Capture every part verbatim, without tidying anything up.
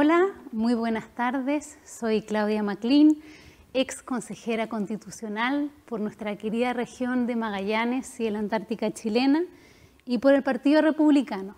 Hola, muy buenas tardes. Soy Claudia Maclin, ex consejera constitucional por nuestra querida región de Magallanes y la Antártica chilena y por el Partido Republicano.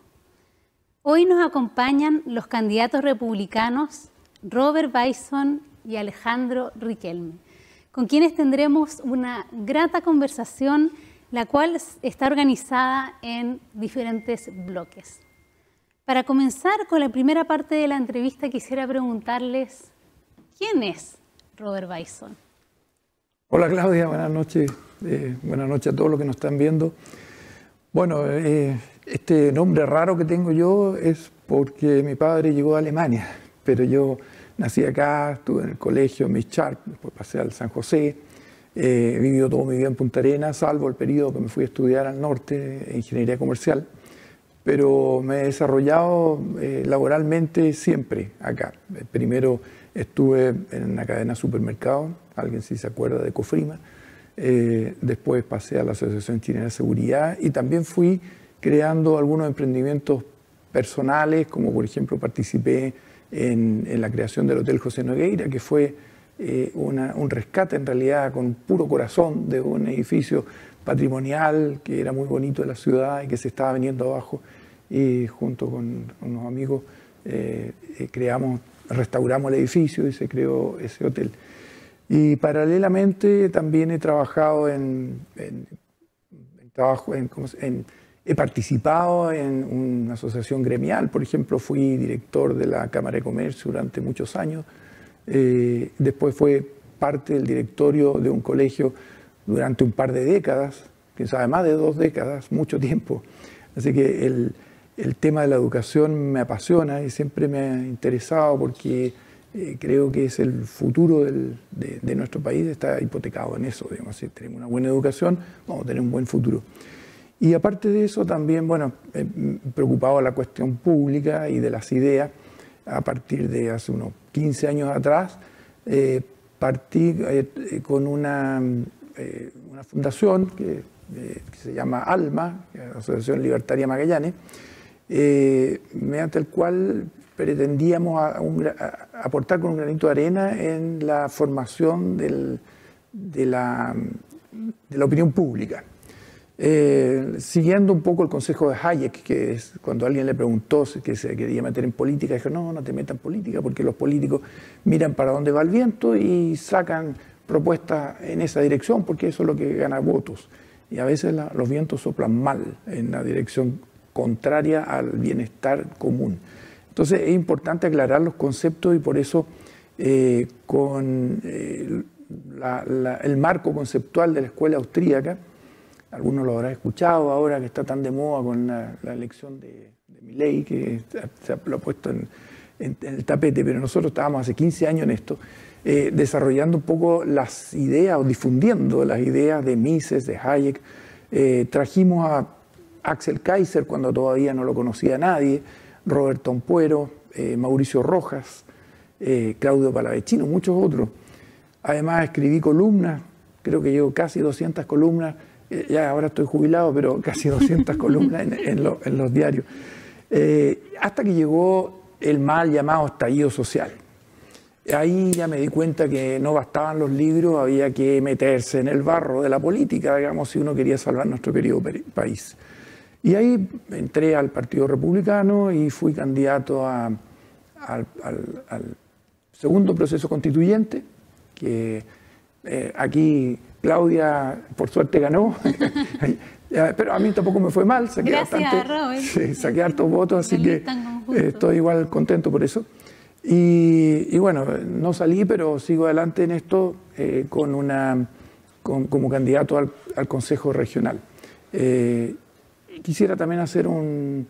Hoy nos acompañan los candidatos republicanos Robert Bison y Alejandro Riquelme, con quienes tendremos una grata conversación, la cual está organizada en diferentes bloques. Para comenzar con la primera parte de la entrevista, quisiera preguntarles, ¿quién es Robert Bison? Hola Claudia, buenas noches. Eh, buenas noches a todos los que nos están viendo. Bueno, eh, este nombre raro que tengo yo es porque mi padre llegó a Alemania, pero yo nací acá, estuve en el colegio en Mischarp, después pasé al San José, eh, he vivido todo mi vida en Punta Arenas, salvo el periodo que me fui a estudiar al norte, Ingeniería Comercial. Pero me he desarrollado eh, laboralmente siempre acá. Primero estuve en una cadena de supermercados, alguien si se acuerda de Cofrima, eh, después pasé a la Asociación Chilena de Seguridad y también fui creando algunos emprendimientos personales, como por ejemplo participé en, en la creación del Hotel José Nogueira, que fue eh, una, un rescate en realidad con puro corazón de un edificio patrimonial que era muy bonito de la ciudad y que se estaba viniendo abajo, y junto con unos amigos eh, creamos, restauramos el edificio y se creó ese hotel. Y paralelamente también he trabajado en, en, en trabajo en, en, he participado en una asociación gremial, por ejemplo fui director de la Cámara de Comercio durante muchos años, eh, después fue parte del directorio de un colegio durante un par de décadas, quién sabe, más de dos décadas, mucho tiempo. Así que el, el tema de la educación me apasiona y siempre me ha interesado porque eh, creo que es el futuro del, de, de nuestro país, está hipotecado en eso. Digamos. Si tenemos una buena educación, vamos a tener un buen futuro. Y aparte de eso también, bueno, eh, preocupado de la cuestión pública y de las ideas, a partir de hace unos quince años atrás, eh, partí eh, con una... Eh, una fundación que, eh, que se llama ALMA, Asociación Libertaria Magallanes, eh, mediante el cual pretendíamos a, un, a aportar con un granito de arena en la formación del, de, la, de la opinión pública. Eh, siguiendo un poco el consejo de Hayek, que es cuando alguien le preguntó que se quería meter en política, dijo, no, no te metas en política porque los políticos miran para dónde va el viento y sacan propuestas en esa dirección porque eso es lo que gana votos. Y a veces la, los vientos soplan mal en la dirección contraria al bienestar común. Entonces es importante aclarar los conceptos y por eso eh, con eh, la, la, el marco conceptual de la escuela austríaca, algunos lo habrán escuchado ahora que está tan de moda con la, la elección de, de Milei, que se ha, lo ha puesto en, en, en el tapete, pero nosotros estábamos hace quince años en esto, eh, desarrollando un poco las ideas o difundiendo las ideas de Mises, de Hayek. Eh, trajimos a Axel Kaiser cuando todavía no lo conocía nadie, Roberto Ampuero, eh, Mauricio Rojas, eh, Claudio Palavecino, muchos otros. Además escribí columnas, creo que llevo casi doscientas columnas, eh, ya ahora estoy jubilado, pero casi doscientas columnas en, en, lo, en los diarios. Eh, hasta que llegó el mal llamado estallido social. Ahí ya me di cuenta que no bastaban los libros, había que meterse en el barro de la política, digamos, si uno quería salvar nuestro querido país. Y ahí entré al Partido Republicano y fui candidato a, al, al, al segundo proceso constituyente, que eh, aquí Claudia por suerte ganó, pero a mí tampoco me fue mal, saqué, Gracias, bastante, Robert. sí, saqué hartos votos, así que eh, estoy igual contento por eso. Y, y bueno, no salí, pero sigo adelante en esto eh, con una, con, como candidato al, al Consejo Regional. Eh, quisiera también hacer un,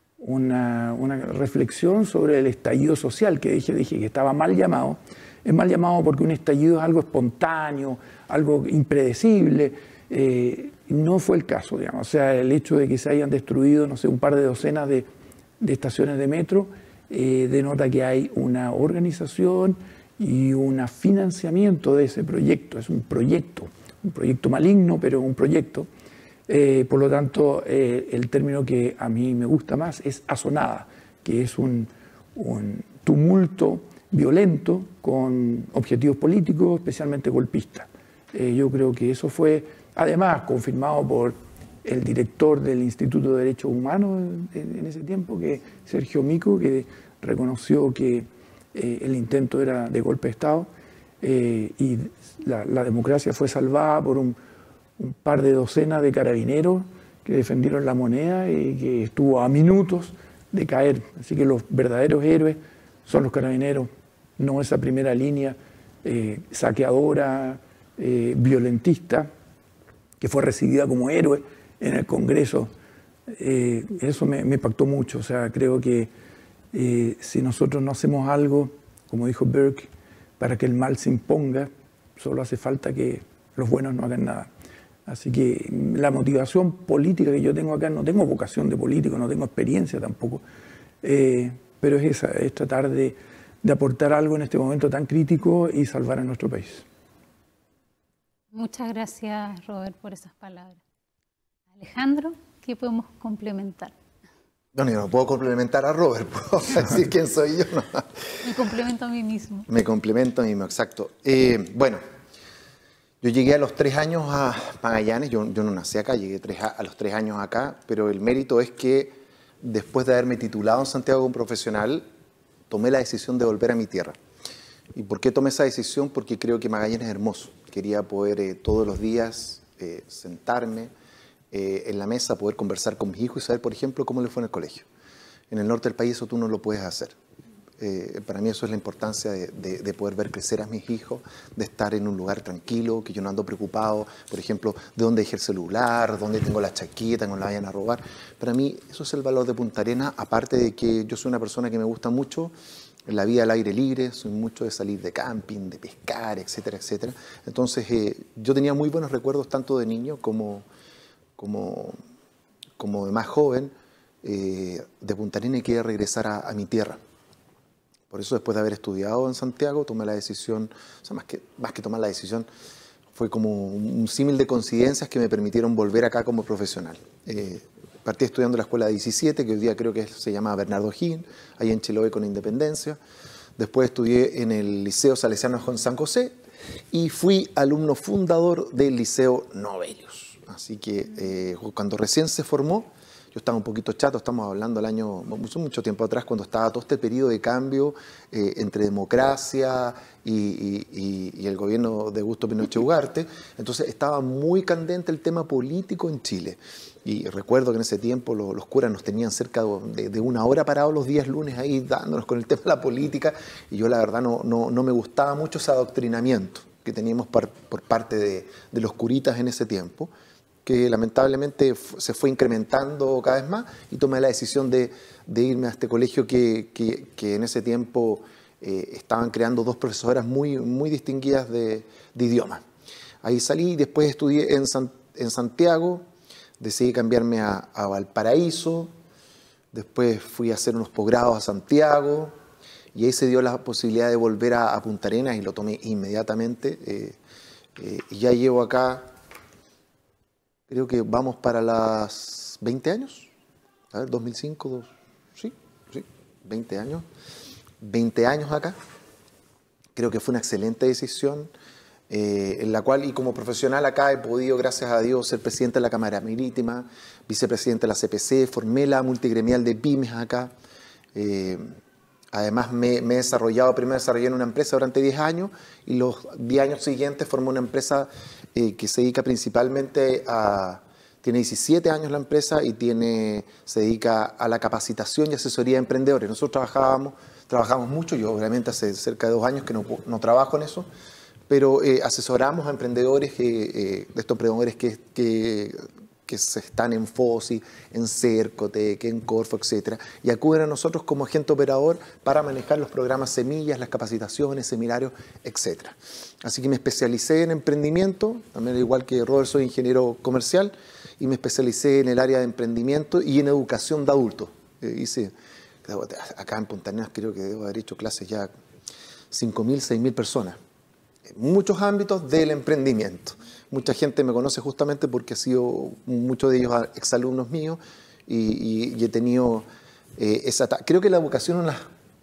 una, una reflexión sobre el estallido social, que dije, dije que estaba mal llamado. Es mal llamado porque un estallido es algo espontáneo, algo impredecible. Eh, no fue el caso, digamos. O sea, el hecho de que se hayan destruido, no sé, un par de docenas de, de estaciones de metro, Eh, denota que hay una organización y un financiamiento de ese proyecto. Es un proyecto, un proyecto maligno, pero un proyecto. Eh, por lo tanto, eh, el término que a mí me gusta más es azonada, que es un, un tumulto violento con objetivos políticos, especialmente golpistas. Eh, yo creo que eso fue, además, confirmado por el director del Instituto de Derechos Humanos en, en ese tiempo, que Sergio Mico, que reconoció que eh, el intento era de golpe de Estado eh, y la, la democracia fue salvada por un, un par de docenas de carabineros que defendieron la moneda y que estuvo a minutos de caer. Así que los verdaderos héroes son los carabineros, no esa primera línea eh, saqueadora, eh, violentista, que fue recibida como héroe en el Congreso. Eh, eso me, me impactó mucho. O sea, creo que eh, si nosotros no hacemos algo, como dijo Burke, para que el mal se imponga, solo hace falta que los buenos no hagan nada. Así que la motivación política que yo tengo acá, no tengo vocación de político, no tengo experiencia tampoco, eh, pero es esa, es tratar de, de aportar algo en este momento tan crítico y salvar a nuestro país. Muchas gracias, Robert, por esas palabras. Alejandro, ¿qué podemos complementar? No, yo no puedo complementar a Robert, puedo decir quién soy yo. No. Me complemento a mí mismo. Me complemento a mí mismo, exacto. Eh, bueno, yo llegué a los tres años a Magallanes, yo, yo no nací acá, llegué tres a, a los tres años acá, pero el mérito es que después de haberme titulado en Santiago como profesional, tomé la decisión de volver a mi tierra. ¿Y por qué tomé esa decisión? Porque creo que Magallanes es hermoso. Quería poder eh, todos los días eh, sentarme eh, en la mesa, poder conversar con mis hijos y saber, por ejemplo, cómo les fue en el colegio. En el norte del país eso tú no lo puedes hacer. Eh, para mí eso es la importancia de, de, de poder ver crecer a mis hijos, de estar en un lugar tranquilo, que yo no ando preocupado, por ejemplo, de dónde dejé el celular, dónde tengo la chaqueta, no la vayan a robar. Para mí eso es el valor de Punta Arenas, aparte de que yo soy una persona que me gusta mucho la vida al aire libre, soy mucho de salir de camping, de pescar, etcétera, etcétera. Entonces eh, yo tenía muy buenos recuerdos tanto de niño como, como, como de más joven eh, de Punta Arenas, y quería regresar a, a mi tierra. Por eso, después de haber estudiado en Santiago, tomé la decisión, o sea, más que, más que tomar la decisión, fue como un símil de coincidencias que me permitieron volver acá como profesional. Eh, partí estudiando en la escuela diecisiete, que hoy día creo que se llama Bernardo O'Higgins, ahí en Chiloé con Independencia. Después estudié en el Liceo Salesiano Juan San José y fui alumno fundador del Liceo Novelius. Así que eh, cuando recién se formó, yo estaba un poquito chato, estamos hablando del año, mucho, mucho tiempo atrás, cuando estaba todo este periodo de cambio eh, entre democracia y, y, y, y el gobierno de Augusto Pinochet Ugarte. Entonces estaba muy candente el tema político en Chile. Y recuerdo que en ese tiempo los, los curas nos tenían cerca de, de una hora parados los días lunes ahí dándonos con el tema de la política. Y yo la verdad no, no, no me gustaba mucho ese adoctrinamiento que teníamos por, por parte de, de los curitas en ese tiempo, que lamentablemente se fue incrementando cada vez más, y tomé la decisión de, de irme a este colegio que, que, que en ese tiempo eh, estaban creando dos profesoras muy, muy distinguidas de, de idioma. Ahí salí y después estudié en, San, en Santiago, decidí cambiarme a, a Valparaíso, después fui a hacer unos posgrados a Santiago, y ahí se dio la posibilidad de volver a, a Punta Arenas y lo tomé inmediatamente. Eh, eh, y ya llevo acá, creo que vamos para las veinte años, a ver, dos mil cinco, dos, sí, sí, veinte años, veinte años acá. Creo que fue una excelente decisión, eh, en la cual, y como profesional acá he podido, gracias a Dios, ser presidente de la Cámara Marítima, vicepresidente de la C P C, formé la multigremial de pymes acá. Eh, además me, me he desarrollado, primero desarrollé en una empresa durante diez años, y los diez años siguientes formé una empresa Eh, que se dedica principalmente a, tiene diecisiete años la empresa y tiene, se dedica a la capacitación y asesoría de emprendedores. Nosotros trabajábamos, trabajamos mucho, yo obviamente hace cerca de dos años que no, no trabajo en eso, pero eh, asesoramos a emprendedores, eh, eh, de estos emprendedores que, que, que están en FOSI, en Cercotec, en Corfo, etcétera, y acuden a nosotros como agente operador para manejar los programas semillas, las capacitaciones, seminarios, etcétera. Así que me especialicé en emprendimiento, también igual que Robert soy ingeniero comercial, y me especialicé en el área de emprendimiento y en educación de adultos. Eh, hice, acá en Punta Arenas creo que debo haber hecho clases ya cinco mil, seis mil personas, en muchos ámbitos del emprendimiento. Mucha gente me conoce justamente porque ha sido, muchos de ellos exalumnos míos, y, y, y he tenido eh, esa... Creo que la educación es una,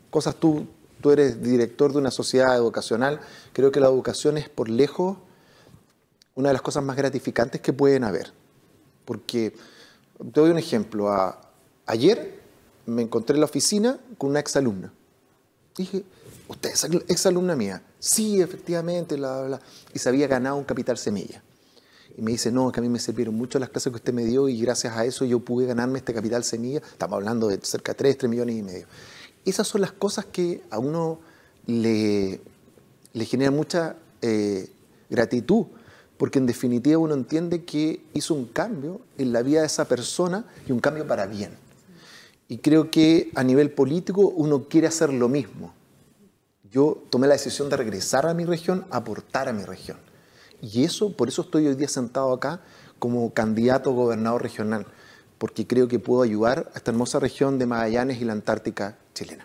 cosas. Tú, tú eres director de una sociedad educacional. Creo que la educación es por lejos una de las cosas más gratificantes que pueden haber. Porque, te doy un ejemplo. A, ayer me encontré en la oficina con una exalumna. Dije, ¿usted es exalumna mía? Sí, efectivamente, bla, bla, bla. Y se había ganado un capital semilla. Y me dice, no, que a mí me sirvieron mucho las clases que usted me dio y gracias a eso yo pude ganarme este capital semilla. Estamos hablando de cerca de tres, tres millones y medio. Esas son las cosas que a uno le, le generan mucha eh, gratitud, porque en definitiva uno entiende que hizo un cambio en la vida de esa persona y un cambio para bien. Y creo que a nivel político uno quiere hacer lo mismo. Yo tomé la decisión de regresar a mi región, aportar a mi región. Y eso, por eso estoy hoy día sentado acá como candidato a gobernador regional, porque creo que puedo ayudar a esta hermosa región de Magallanes y la Antártica chilena.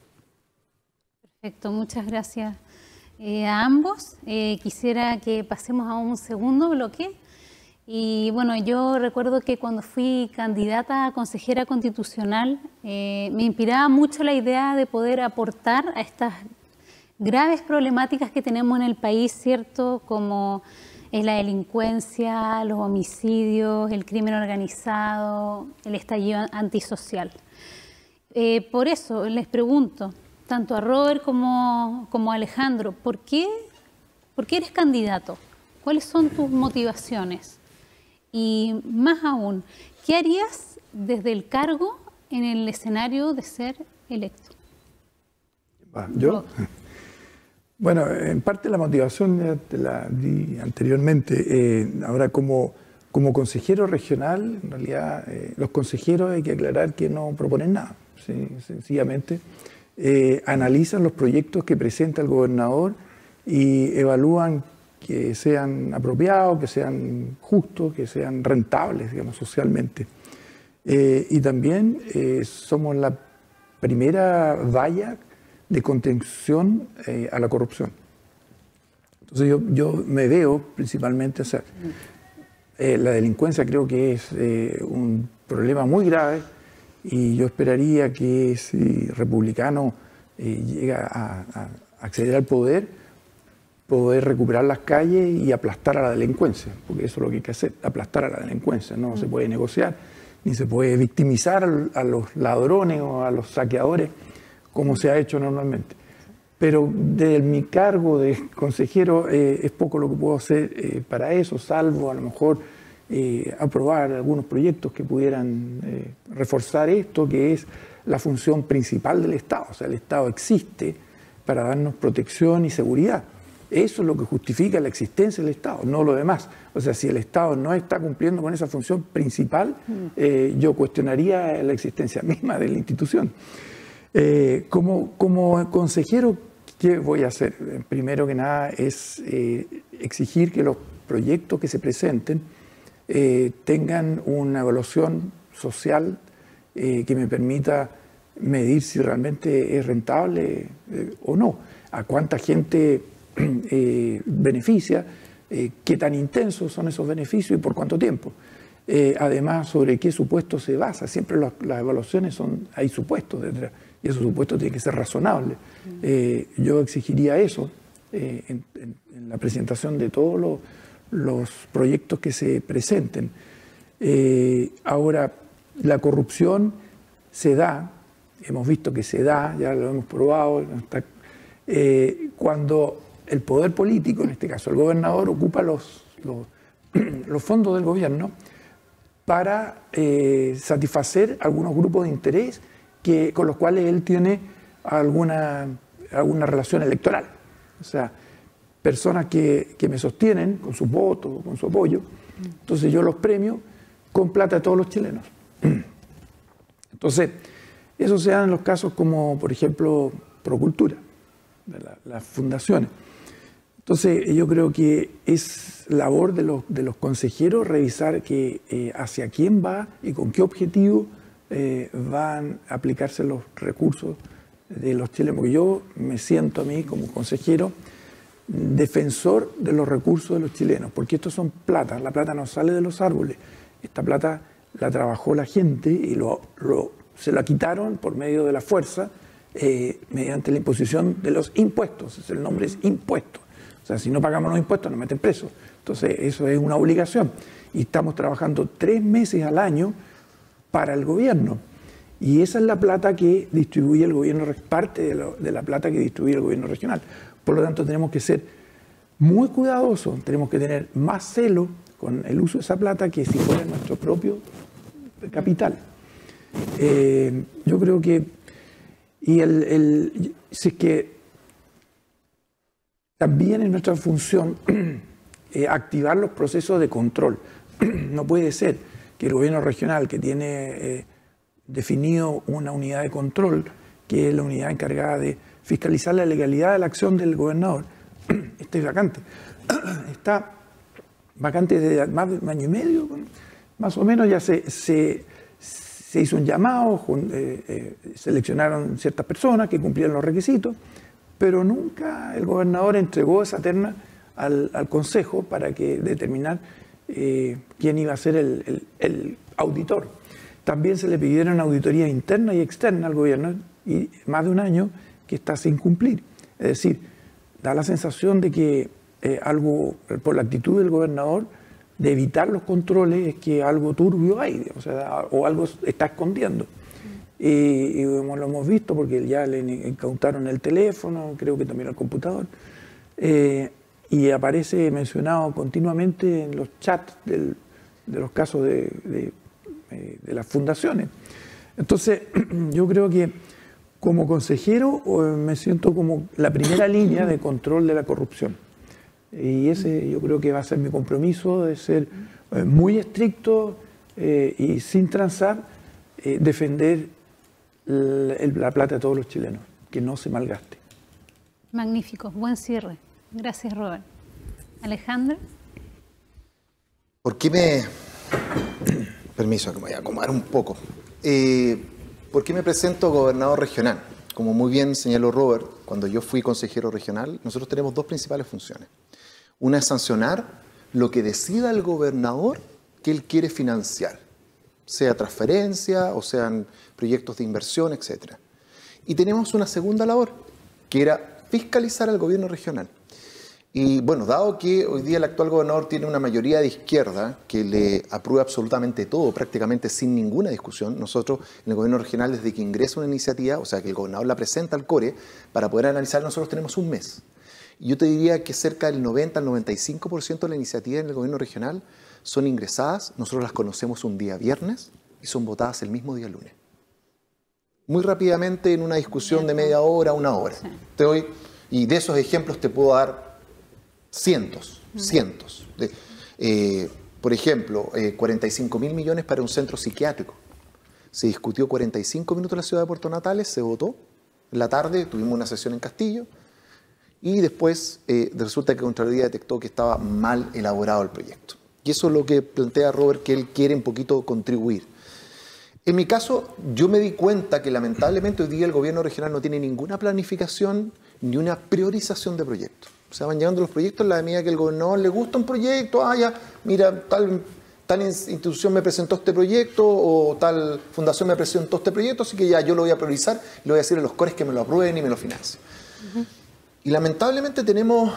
Perfecto, muchas gracias eh, a ambos. Eh, quisiera que pasemos a un segundo bloque. Y bueno, yo recuerdo que cuando fui candidata a consejera constitucional, eh, me inspiraba mucho la idea de poder aportar a estas graves problemáticas que tenemos en el país, ¿cierto? Como es la delincuencia, los homicidios, el crimen organizado, el estallido antisocial. Eh, por eso les pregunto, tanto a Robert como, como a Alejandro, ¿por qué, ¿por qué eres candidato? ¿Cuáles son tus motivaciones? Y más aún, ¿qué harías desde el cargo en el escenario de ser electo? ¿Yo? Bueno, en parte la motivación ya te la di anteriormente. Eh, ahora, como, como consejero regional, en realidad eh, los consejeros hay que aclarar que no proponen nada. ¿Sí? Sencillamente eh, analizan los proyectos que presenta el gobernador y evalúan que sean apropiados, que sean justos, que sean rentables, digamos, socialmente. Eh, y también eh, somos la primera valla de contención eh, a la corrupción. Entonces yo, yo me veo principalmente, o sea, eh, la delincuencia creo que es eh, un problema muy grave y yo esperaría que si Republicano eh, llega a, a acceder al poder, poder recuperar las calles y aplastar a la delincuencia, porque eso es lo que hay que hacer, aplastar a la delincuencia. No se puede negociar, ni se puede victimizar a los ladrones o a los saqueadores, como se ha hecho normalmente. Pero desde mi cargo de consejero eh, es poco lo que puedo hacer eh, para eso, salvo a lo mejor eh, aprobar algunos proyectos que pudieran eh, reforzar esto, que es la función principal del Estado. O sea, el Estado existe para darnos protección y seguridad. Eso es lo que justifica la existencia del Estado, no lo demás. O sea, si el Estado no está cumpliendo con esa función principal, eh, yo cuestionaría la existencia misma de la institución. Eh, como, como consejero, ¿qué voy a hacer? Primero que nada es eh, exigir que los proyectos que se presenten eh, tengan una evaluación social eh, que me permita medir si realmente es rentable eh, o no, a cuánta gente eh, beneficia, eh, qué tan intensos son esos beneficios y por cuánto tiempo. Eh, además, sobre qué supuestos se basa. Siempre las, las evaluaciones son, hay supuestos detrás. Y esos supuestos tienen que ser razonables. Eh, yo exigiría eso eh, en, en, en la presentación de todos los, los proyectos que se presenten. Eh, ahora, la corrupción se da, hemos visto que se da, ya lo hemos probado, hasta, eh, cuando el poder político, en este caso el gobernador, ocupa los, los, los fondos del gobierno para eh, satisfacer algunos grupos de interés que, con los cuales él tiene alguna, alguna relación electoral. O sea, personas que, que me sostienen con sus votos, con su apoyo. Entonces yo los premio con plata de todos los chilenos. Entonces, eso se da en los casos como, por ejemplo, Procultura, de la, las fundaciones. Entonces, yo creo que es labor de los, de los consejeros revisar que, eh, hacia quién va y con qué objetivo Eh, van a aplicarse los recursos de los chilenos. Porque yo me siento a mí como consejero defensor de los recursos de los chilenos, porque estos son plata, la plata no sale de los árboles, esta plata la trabajó la gente y lo, lo, se la quitaron por medio de la fuerza eh, mediante la imposición de los impuestos. El nombre es impuesto. O sea, si no pagamos los impuestos nos meten presos. Entonces, eso es una obligación. Y estamos trabajando tres meses al año para el gobierno. Y esa es la plata que distribuye el gobierno, parte de, lo, de la plata que distribuye el gobierno regional. Por lo tanto, tenemos que ser muy cuidadosos, tenemos que tener más celo con el uso de esa plata que si fuera nuestro propio capital. Eh, yo creo que, y el, el, si es que también es nuestra función eh, activar los procesos de control. No puede ser que el gobierno regional, que tiene eh, definido una unidad de control, que es la unidad encargada de fiscalizar la legalidad de la acción del gobernador, esté vacante. Está vacante desde más de un año y medio, más o menos. Ya se, se, se hizo un llamado, eh, eh, seleccionaron ciertas personas que cumplían los requisitos, pero nunca el gobernador entregó esa terna al, al Consejo para que determinar eh, quién iba a ser el, el, el auditor. También se le pidieron auditoría interna y externa al gobierno, y más de un año que está sin cumplir. Es decir, da la sensación de que eh, algo, por la actitud del gobernador, de evitar los controles, es que algo turbio hay, o sea, o algo está escondiendo. Y, y lo hemos visto porque ya le incautaron el teléfono, creo que también el computador, eh, y aparece mencionado continuamente en los chats del, de los casos de, de, de las fundaciones. Entonces, yo creo que como consejero me siento como la primera línea de control de la corrupción. Y ese yo creo que va a ser mi compromiso, de ser muy estricto eh, y sin transar, eh, defender la, la plata de todos los chilenos, que no se malgaste. Magnífico, buen cierre. Gracias, Robert. Alejandro. ¿Por qué me... Permiso, que me voy a acomodar un poco. Eh, ¿Por qué me presento gobernador regional? Como muy bien señaló Robert, cuando yo fui consejero regional, nosotros tenemos dos principales funciones. Una es sancionar lo que decida el gobernador que él quiere financiar, sea transferencia o sean proyectos de inversión, etcétera. Y tenemos una segunda labor, que era fiscalizar al gobierno regional. Y bueno, dado que hoy día el actual gobernador tiene una mayoría de izquierda que le aprueba absolutamente todo, prácticamente sin ninguna discusión, nosotros en el gobierno regional, desde que ingresa una iniciativa, o sea que el gobernador la presenta al CORE, para poder analizar, nosotros tenemos un mes. Y yo te diría que cerca del noventa al noventa y cinco por ciento de la iniciativa en el gobierno regional son ingresadas, nosotros las conocemos un día viernes y son votadas el mismo día lunes. Muy rápidamente, en una discusión de media hora, una hora. Sí. Te doy, y de esos ejemplos te puedo dar cientos, mm. cientos. De, eh, por ejemplo, eh, cuarenta y cinco mil millones para un centro psiquiátrico. Se discutió cuarenta y cinco minutos en la ciudad de Puerto Natales, se votó. En la tarde tuvimos una sesión en Castillo y después eh, resulta que Contraloría detectó que estaba mal elaborado el proyecto. Y eso es lo que plantea Robert, que él quiere un poquito contribuir. En mi caso, yo me di cuenta que lamentablemente hoy día el gobierno regional no tiene ninguna planificación ni una priorización de proyectos. O sea, van llegando los proyectos en la medida que el gobernador le gusta un proyecto, ah, ya, mira, tal, tal institución me presentó este proyecto o tal fundación me presentó este proyecto, así que ya yo lo voy a priorizar y le voy a decir a los cores que me lo aprueben y me lo financien. Uh-huh. Y lamentablemente tenemos,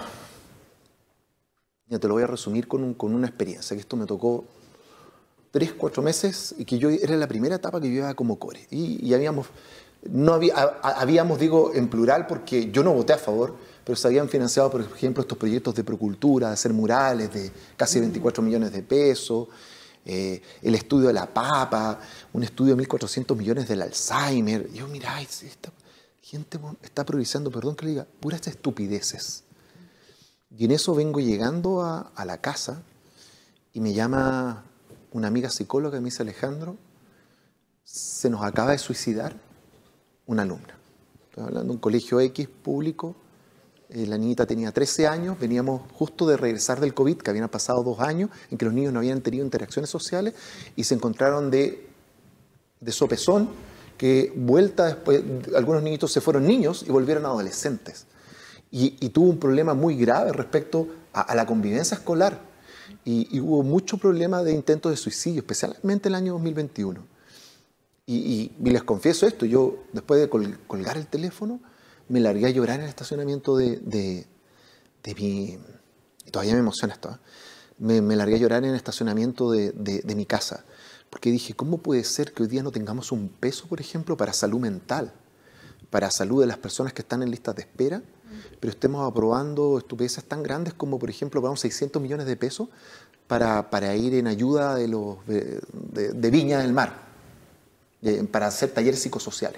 ya te lo voy a resumir con, un, con una experiencia, que esto me tocó tres, cuatro meses y que yo era la primera etapa que yo iba como core. Y, y habíamos, no había, a, habíamos, digo en plural porque yo no voté a favor, pero se habían financiado, por ejemplo, estos proyectos de procultura, de hacer murales de casi veinticuatro millones de pesos, eh, el estudio de la papa, un estudio de mil cuatrocientos millones del Alzheimer. Y yo, mirá, esta gente está priorizando, perdón que le diga, puras estupideces. Y en eso vengo llegando a, a la casa y me llama una amiga psicóloga y me dice, Alejandro, se nos acaba de suicidar una alumna. Estoy hablando de un colegio X público. Eh, la niñita tenía trece años, veníamos justo de regresar del COVID, que habían pasado dos años en que los niños no habían tenido interacciones sociales y se encontraron de, de sopesón que vuelta después, algunos niñitos se fueron niños y volvieron adolescentes. Y, y tuvo un problema muy grave respecto a, a la convivencia escolar. Y, y hubo mucho problema de intentos de suicidio, especialmente el año dos mil veintiuno. Y, y, y les confieso esto, yo después de col, colgar el teléfono, me largué a llorar en el estacionamiento de, de, de mi... Todavía me emociona esto, ¿eh? me, me largué a llorar en el estacionamiento de, de, de mi casa, porque dije, ¿cómo puede ser que hoy día no tengamos un peso, por ejemplo, para salud mental, para salud de las personas que están en listas de espera, pero estemos aprobando estupideces tan grandes como, por ejemplo, vamos seiscientos millones de pesos para, para ir en ayuda de, los, de, de, de Viña del Mar, de, para hacer talleres psicosociales?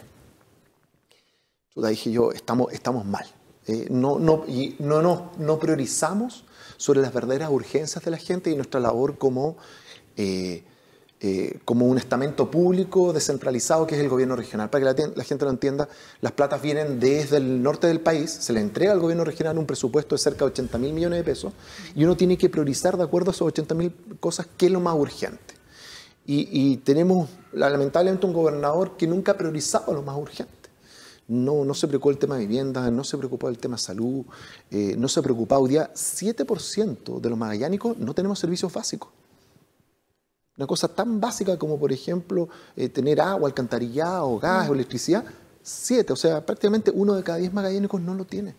Chuta, dije yo, estamos, estamos mal. Eh, no, no, y no, no, no priorizamos sobre las verdaderas urgencias de la gente y nuestra labor como, eh, eh, como un estamento público descentralizado que es el gobierno regional. Para que la, la gente lo entienda, las platas vienen desde el norte del país, se le entrega al gobierno regional un presupuesto de cerca de ochenta mil millones de pesos y uno tiene que priorizar de acuerdo a esos ochenta mil cosas qué es lo más urgente. Y, y tenemos lamentablemente un gobernador que nunca ha priorizado lo más urgente. No, no se preocupó del tema de vivienda, no se preocupó del tema de salud, eh, no se preocupó. Hoy día siete por ciento de los magallánicos no tenemos servicios básicos. Una cosa tan básica como, por ejemplo, eh, tener agua, alcantarillado, gas o electricidad, siete, o sea, prácticamente uno de cada diez magallánicos no lo tiene.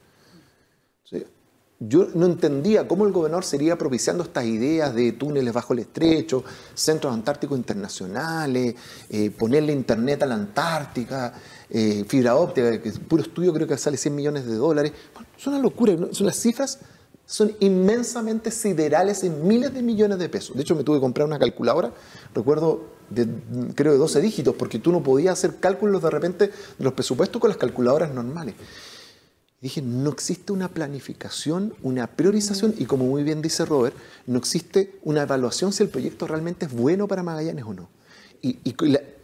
¿Sí? Yo no entendía cómo el gobernador sería propiciando estas ideas de túneles bajo el estrecho, centros antárticos internacionales, eh, ponerle internet a la Antártica, eh, fibra óptica, que es puro estudio creo que sale cien millones de dólares. Bueno, es una locura, ¿no? Son las cifras son inmensamente siderales en miles de millones de pesos. De hecho, me tuve que comprar una calculadora, recuerdo, de, creo de doce dígitos, porque tú no podías hacer cálculos de repente de los presupuestos con las calculadoras normales. Dije, no existe una planificación, una priorización y como muy bien dice Robert, no existe una evaluación si el proyecto realmente es bueno para Magallanes o no. Y, y,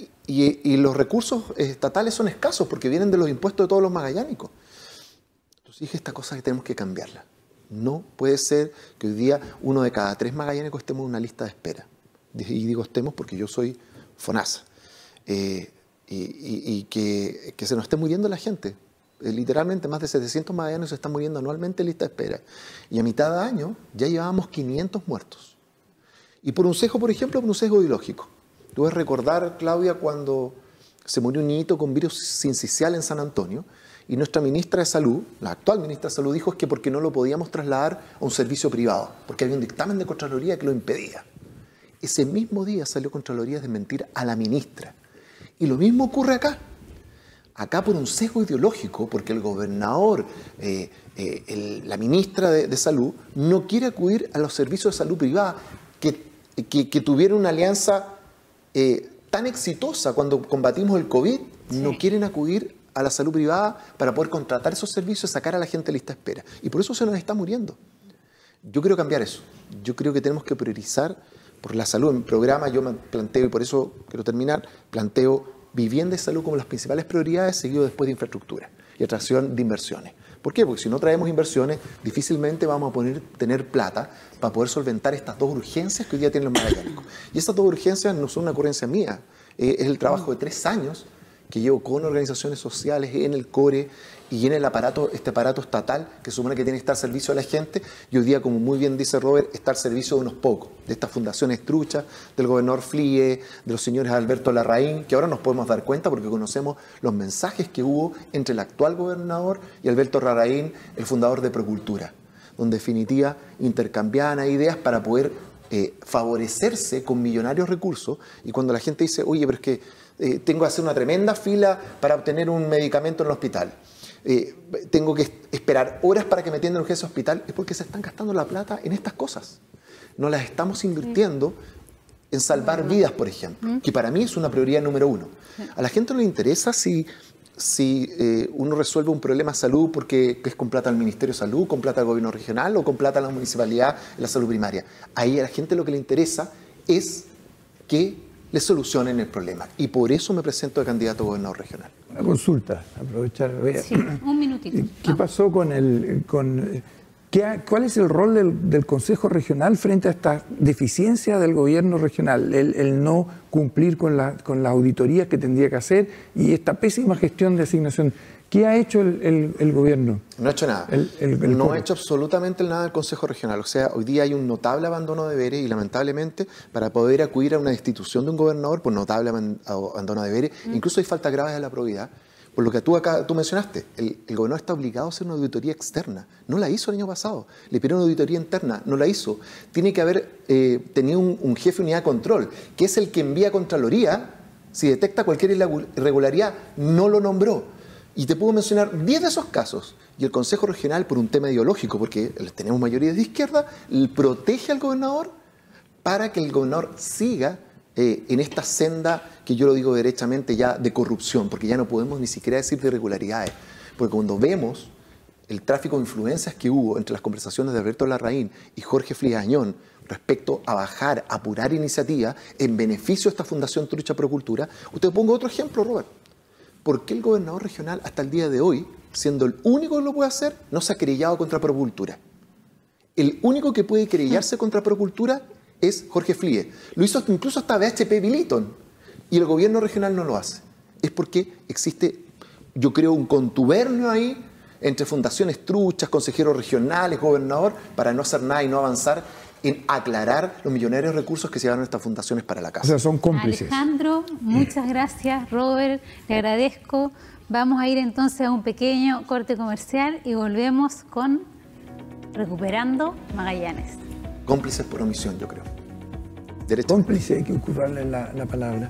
y, y los recursos estatales son escasos porque vienen de los impuestos de todos los magallánicos. Entonces dije, esta cosa que tenemos que cambiarla. No puede ser que hoy día uno de cada tres magallánicos estemos en una lista de espera. Y digo estemos porque yo soy FONASA. Eh, y y, y que, que se nos esté muriendo la gente. Literalmente más de setecientos magallanes se están muriendo anualmente en lista de espera. Y a mitad de año ya llevábamos quinientos muertos. Y por un sesgo, por ejemplo, por un sesgo biológico. Tú debes recordar, Claudia, cuando se murió un niñito con virus sincicial en San Antonio y nuestra ministra de Salud, la actual ministra de Salud, dijo es que porque no lo podíamos trasladar a un servicio privado, porque había un dictamen de Contraloría que lo impedía. Ese mismo día salió Contraloría a desmentir a la ministra. Y lo mismo ocurre acá. Acá por un sesgo ideológico, porque el gobernador, eh, eh, el, la ministra de, de Salud, no quiere acudir a los servicios de salud privada que, que, que tuvieron una alianza eh, tan exitosa cuando combatimos el COVID, sí. No quieren acudir a la salud privada para poder contratar esos servicios y sacar a la gente de lista de espera. Y por eso se nos está muriendo. Yo quiero cambiar eso. Yo creo que tenemos que priorizar por la salud. En mi programa yo me planteo, y por eso quiero terminar, planteo vivienda y salud como las principales prioridades, seguido después de infraestructura y atracción de inversiones. ¿Por qué? Porque si no traemos inversiones, difícilmente vamos a poner, tener plata para poder solventar estas dos urgencias que hoy día tienen los magallánicos. Y estas dos urgencias no son una ocurrencia mía, eh, es el trabajo de tres años que llevo con organizaciones sociales en el CORE y en el aparato, este aparato estatal que supone que tiene que estar al servicio de la gente y hoy día, como muy bien dice Robert, está al servicio de unos pocos, de estas fundaciones truchas, del gobernador Flie, de los señores Alberto Larraín, que ahora nos podemos dar cuenta porque conocemos los mensajes que hubo entre el actual gobernador y Alberto Larraín, el fundador de Procultura, donde en definitiva intercambiaban ideas para poder eh, favorecerse con millonarios recursos y cuando la gente dice, oye, pero es que Eh, tengo que hacer una tremenda fila para obtener un medicamento en el hospital. Eh, tengo que esperar horas para que me atiendan en urgencia hospital. Es porque se están gastando la plata en estas cosas. No las estamos invirtiendo en salvar vidas, por ejemplo, que para mí es una prioridad número uno. A la gente no le interesa si, si eh, uno resuelve un problema de salud porque es con plata del Ministerio de Salud, con plata del gobierno regional o con plata de la municipalidad en la salud primaria. Ahí a la gente lo que le interesa es que le solucionen el problema. Y por eso me presento de candidato a gobernador regional. Una consulta, aprovechar. Sí, un minutito. ¿Qué pasó con el... Con, ¿qué, ¿Cuál es el rol del, del Consejo Regional frente a esta deficiencia del gobierno regional? El, el no cumplir con, la, con las auditorías que tendría que hacer y esta pésima gestión de asignación. ¿Qué ha hecho el, el, el gobierno? No ha hecho nada. El, el, el no ha hecho absolutamente nada el Consejo Regional. O sea, hoy día hay un notable abandono de deberes y lamentablemente para poder acudir a una destitución de un gobernador por notable abandono de deberes, mm. incluso hay falta graves de la probidad. Por lo que tú acá tú mencionaste, el, el gobernador está obligado a hacer una auditoría externa. No la hizo el año pasado. Le pidieron una auditoría interna, no la hizo. Tiene que haber eh, tenido un, un jefe de unidad de control, que es el que envía a Contraloría si detecta cualquier irregularidad. No lo nombró. Y te puedo mencionar diez de esos casos. Y el Consejo Regional, por un tema ideológico, porque tenemos mayoría de izquierda, protege al gobernador para que el gobernador siga eh, en esta senda, que yo lo digo derechamente ya, de corrupción, porque ya no podemos ni siquiera decir de irregularidades. Porque cuando vemos el tráfico de influencias que hubo entre las conversaciones de Alberto Larraín y Jorge Fligañón respecto a bajar, apurar iniciativas en beneficio de esta Fundación Trucha Procultura, usted pongo otro ejemplo, Robert. ¿Por qué el gobernador regional hasta el día de hoy, siendo el único que lo puede hacer, no se ha querellado contra Procultura? El único que puede querellarse contra Procultura es Jorge Flie. Lo hizo incluso hasta B H P Billiton y el gobierno regional no lo hace. Es porque existe, yo creo, un contubernio ahí entre fundaciones truchas, consejeros regionales, gobernador, para no hacer nada y no avanzar en aclarar los millonarios recursos que se llevaron estas fundaciones para la casa. O sea, son cómplices. Alejandro, muchas gracias. Robert, le agradezco. Vamos a ir entonces a un pequeño corte comercial y volvemos con Recuperando Magallanes. Cómplices por omisión, yo creo. Cómplice, hay que ocuparle la, la palabra.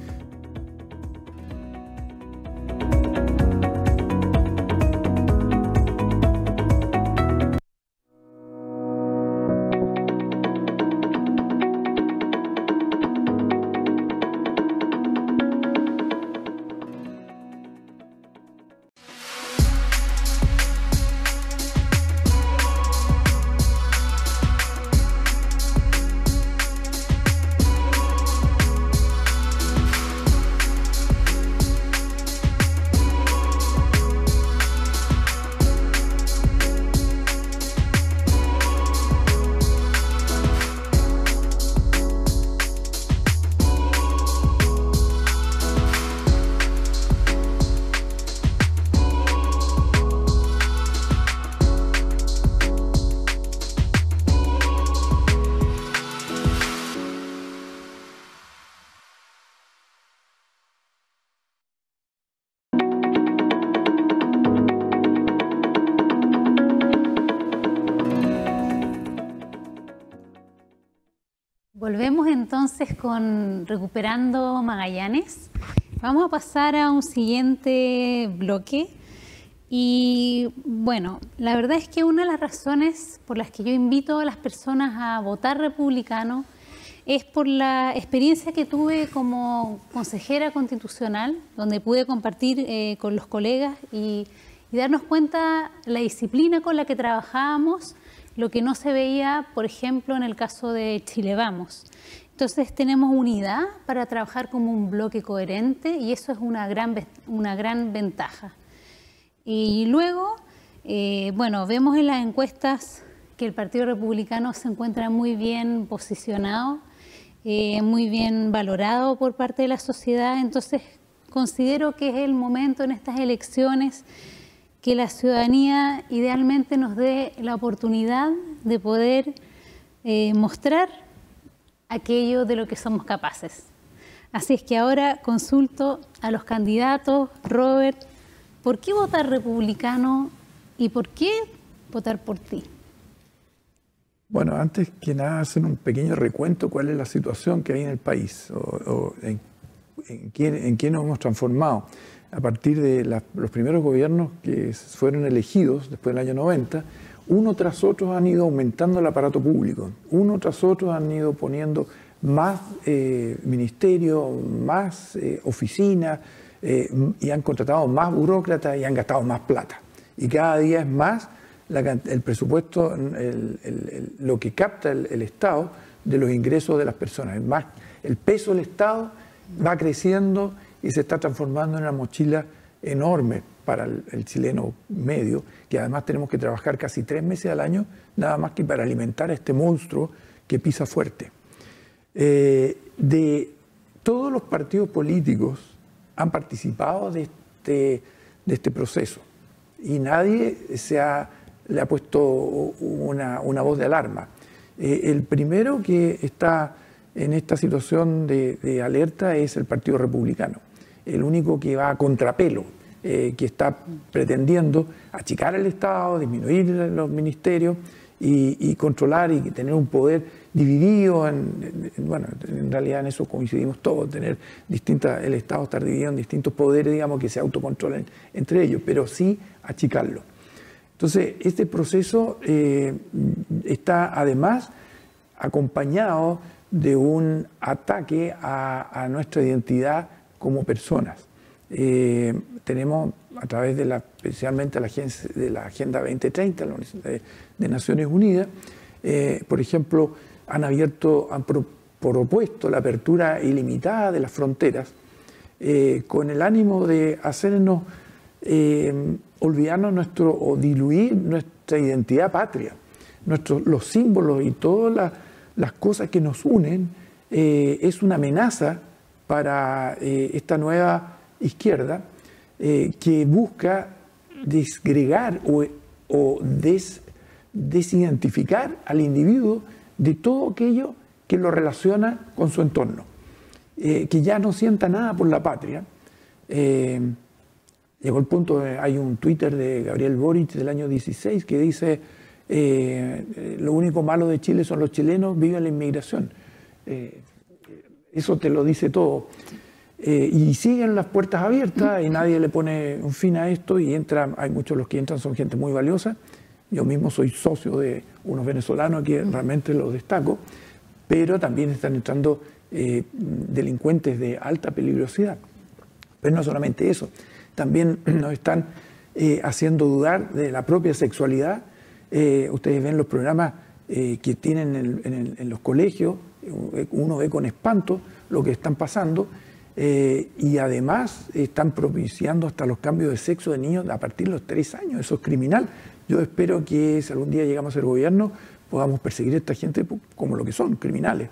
Volvemos entonces con Recuperando Magallanes. Vamos a pasar a un siguiente bloque. Y bueno, la verdad es que una de las razones por las que yo invito a las personas a votar republicano es por la experiencia que tuve como consejera constitucional, donde pude compartir eh, con los colegas y, y darnos cuenta la disciplina con la que trabajábamos, lo que no se veía, por ejemplo, en el caso de Chile Vamos. Entonces tenemos unidad para trabajar como un bloque coherente y eso es una gran, una gran ventaja. Y luego, eh, bueno, vemos en las encuestas que el Partido Republicano se encuentra muy bien posicionado, eh, muy bien valorado por parte de la sociedad. Entonces considero que es el momento en estas elecciones que la ciudadanía idealmente nos dé la oportunidad de poder eh, mostrar aquello de lo que somos capaces. Así es que ahora consulto a los candidatos. Robert, ¿por qué votar republicano y por qué votar por ti? Bueno, antes que nada hacer un pequeño recuento cuál es la situación que hay en el país o, o en, en, quién, en quién nos hemos transformado. A partir de la, los primeros gobiernos que fueron elegidos después del año noventa, uno tras otro han ido aumentando el aparato público, uno tras otro han ido poniendo más eh, ministerios, más eh, oficinas, eh, y han contratado más burócratas y han gastado más plata. Y cada día es más la, el presupuesto, el, el, el, lo que capta el, el Estado de los ingresos de las personas. Es más, el peso del Estado va creciendo y se está transformando en una mochila enorme para el, el chileno medio, que además tenemos que trabajar casi tres meses al año, nada más que para alimentar a este monstruo que pisa fuerte. Eh, de todos los partidos políticos han participado de, este, de este proceso. Y nadie se ha, le ha puesto una, una voz de alarma. Eh, el primero que está en esta situación de, de alerta es el Partido Republicano, el único que va a contrapelo, eh, que está pretendiendo achicar el Estado, disminuir los ministerios y, y controlar y tener un poder dividido. En, en, bueno, en realidad en eso coincidimos todos, tener distintas, el Estado estar dividido en distintos poderes, digamos, que se autocontrolen entre ellos, pero sí achicarlo. Entonces, este proceso eh, está además acompañado de un ataque a, a nuestra identidad como personas. Eh, tenemos a través de la, especialmente la, de la Agenda veinte treinta de, de Naciones Unidas, eh, por ejemplo, han abierto, han pro, propuesto la apertura ilimitada de las fronteras eh, con el ánimo de hacernos eh, olvidarnos nuestro o diluir nuestra identidad patria, nuestros, los símbolos y todas las, las cosas que nos unen. Eh, es una amenaza para eh, esta nueva izquierda eh, que busca desgregar o, o des, desidentificar al individuo de todo aquello que lo relaciona con su entorno, eh, que ya no sienta nada por la patria. Eh, llegó el punto, de, hay un Twitter de Gabriel Boric del año dieciséis que dice eh, lo único malo de Chile son los chilenos, viva la inmigración. Eh, eso te lo dice todo. Eh, y siguen las puertas abiertas y nadie le pone un fin a esto y entra, hay muchos los que entran, son gente muy valiosa. Yo mismo soy socio de unos venezolanos que realmente los destaco, pero también están entrando eh, delincuentes de alta peligrosidad. Pero no solamente eso, también nos están eh, haciendo dudar de la propia sexualidad. Eh, ustedes ven los programas eh, que tienen en, en, en los colegios, uno ve con espanto lo que están pasando. Eh, y además están propiciando hasta los cambios de sexo de niños a partir de los tres años. Eso es criminal. Yo espero que si algún día llegamos a ser gobierno podamos perseguir a esta gente como lo que son, criminales.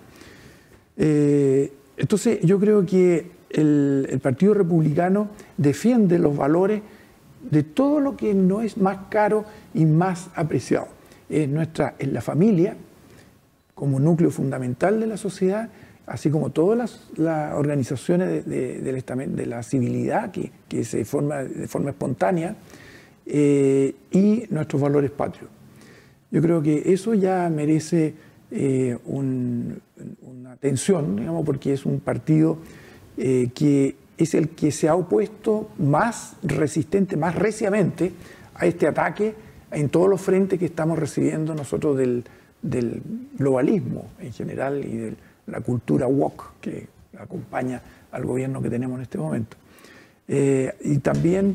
Eh, entonces yo creo que el, el Partido Republicano defiende los valores de todo lo que no es más caro y más apreciado. Es, nuestra, es la familia como núcleo fundamental de la sociedad, así como todas las, las organizaciones de, de, de, de la civilidad que, que se forma de forma espontánea, eh, y nuestros valores patrios. Yo creo que eso ya merece eh, un, una atención, digamos, porque es un partido eh, que es el que se ha opuesto más resistente, más reciamente a este ataque en todos los frentes que estamos recibiendo nosotros del, del globalismo en general y del la cultura woke que acompaña al gobierno que tenemos en este momento. Eh, y también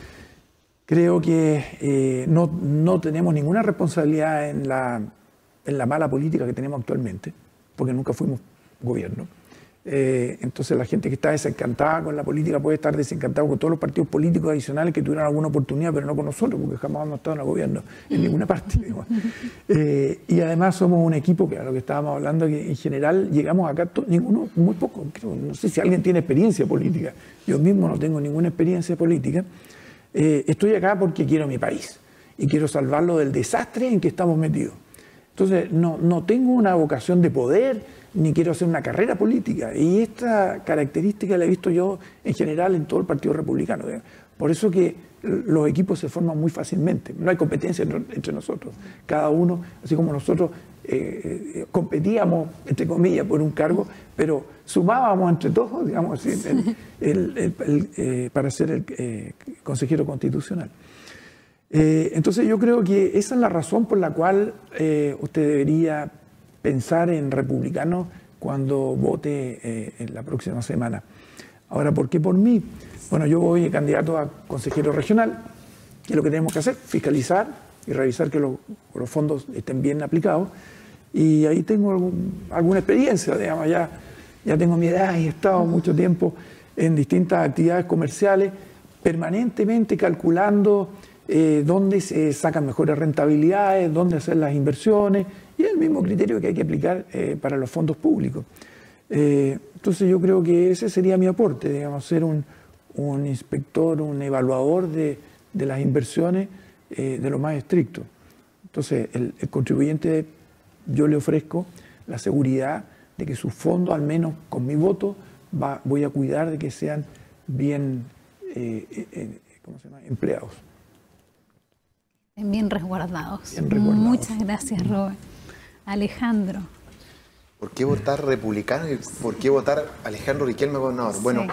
creo que eh, no, no tenemos ninguna responsabilidad en la, en la mala política que tenemos actualmente, porque nunca fuimos gobierno. Eh, entonces la gente que está desencantada con la política puede estar desencantada con todos los partidos políticos adicionales que tuvieron alguna oportunidad, pero no con nosotros, porque jamás hemos estado en el gobierno en ninguna parte. Eh, y además somos un equipo, que a lo que estábamos hablando, que en general llegamos acá, ninguno, muy poco, creo, no sé si alguien tiene experiencia política, yo mismo no tengo ninguna experiencia política. Eh, estoy acá porque quiero mi país y quiero salvarlo del desastre en que estamos metidos. Entonces no, no tengo una vocación de poder, ni quiero hacer una carrera política. Y esta característica la he visto yo en general en todo el Partido Republicano. Por eso que los equipos se forman muy fácilmente. No hay competencia entre nosotros. Cada uno, así como nosotros eh, competíamos, entre comillas, por un cargo, pero sumábamos entre todos, digamos así, el, el, el, el, eh, para ser el eh, consejero constitucional. Eh, entonces yo creo que esa es la razón por la cual eh, usted debería pensar en republicano cuando vote eh, en la próxima semana. Ahora, ¿por qué por mí? Bueno, yo voy candidato a consejero regional, y lo que tenemos que hacer, fiscalizar y revisar que lo, los fondos estén bien aplicados, y ahí tengo algún, alguna experiencia, digamos, ya, ya tengo mi edad y he estado mucho tiempo en distintas actividades comerciales, permanentemente calculando eh, dónde se sacan mejores rentabilidades, dónde hacer las inversiones, y es el mismo criterio que hay que aplicar eh, para los fondos públicos. Eh, entonces yo creo que ese sería mi aporte, digamos, ser un, un inspector, un evaluador de, de las inversiones eh, de lo más estricto. Entonces, el, el contribuyente, yo le ofrezco la seguridad de que sus fondos, al menos con mi voto, va, voy a cuidar de que sean bien eh, eh, ¿cómo se llama? empleados. Bien resguardados. Bien resguardados. Muchas gracias, Robert. Alejandro. ¿Por qué votar republicano y por qué votar Alejandro Riquelme gobernador? Sí. Bueno,